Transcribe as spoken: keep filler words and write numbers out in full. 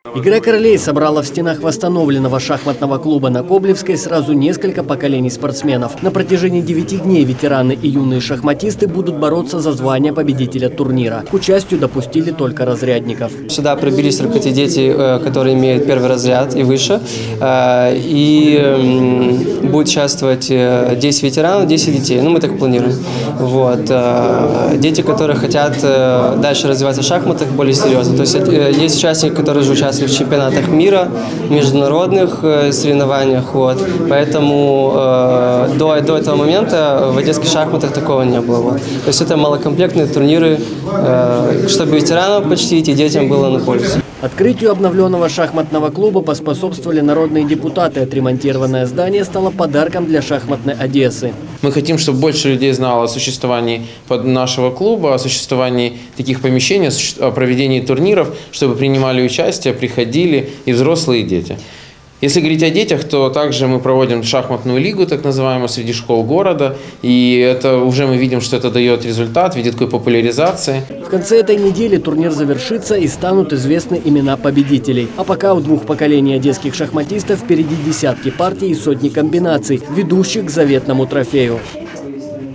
Игра королей собрала в стенах восстановленного шахматного клуба на Коблевской сразу несколько поколений спортсменов. На протяжении девяти дней ветераны и юные шахматисты будут бороться за звание победителя турнира. К участию допустили только разрядников. Сюда пробились только те дети, которые имеют первый разряд и выше. И будет участвовать десять ветеранов, десять детей. Ну, мы так планируем. Вот. Дети, которые хотят дальше развиваться в шахматах более серьезно. То есть есть участники, которые уже участвуют в чемпионатах мира, международных э, соревнованиях. Вот. Поэтому э, до, до этого момента в одесских шахматах такого не было. Вот. То есть это малокомплектные турниры, э, чтобы ветеранов почтить и детям было на пользу. Открытию обновленного шахматного клуба поспособствовали народные депутаты. Отремонтированное здание стало подарком для шахматной Одессы. Мы хотим, чтобы больше людей знало о существовании нашего клуба, о существовании таких помещений, о проведении турниров, чтобы принимали участие, приходили и взрослые, и дети. Если говорить о детях, то также мы проводим шахматную лигу, так называемую, среди школ города. И это уже мы видим, что это дает результат в виде такой популяризации. В конце этой недели турнир завершится и станут известны имена победителей. А пока у двух поколений одесских шахматистов впереди десятки партий и сотни комбинаций, ведущих к заветному трофею.